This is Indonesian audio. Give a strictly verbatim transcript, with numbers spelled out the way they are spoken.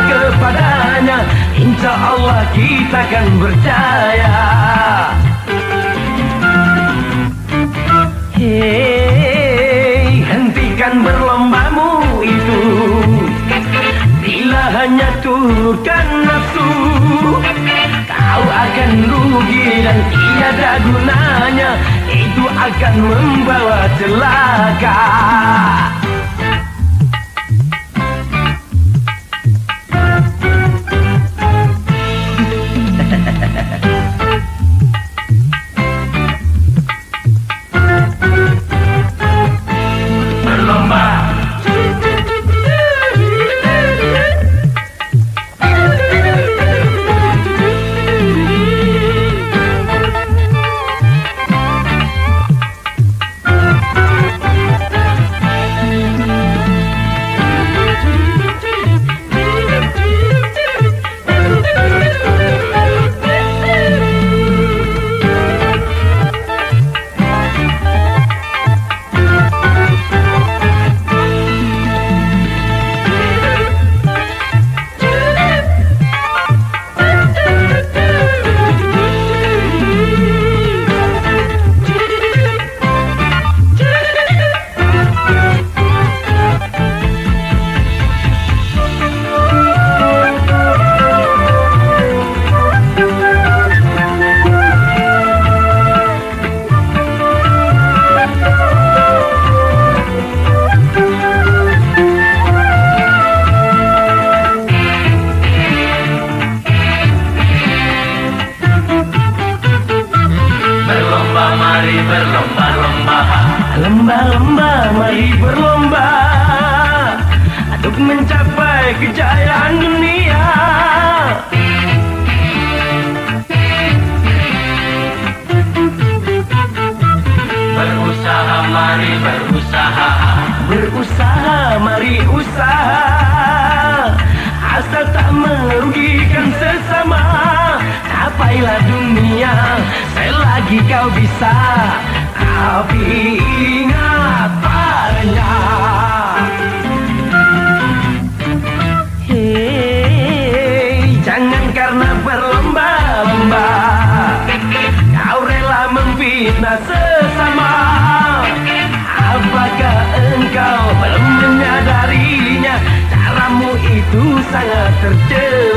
kepadanya, insya Allah kita akan berjaya. Hei, hentikan berlombamu itu, bila hanya turunkan nafsu, kau akan rugi dan tiada gunanya, itu akan membawa celaka. Mari berlomba-lomba, lomba-lomba, mari berlomba untuk mencapai kejayaan dunia. Berusaha, mari berusaha, berusaha, mari usaha, asal tak merugikan sesama. Capailah dunia selagi kau bisa, tapi ingat padanya. Hei, jangan karena berlomba-lomba kau rela memfitnah sesama. Apakah engkau belum menyadarinya, caramu itu sangat tercela.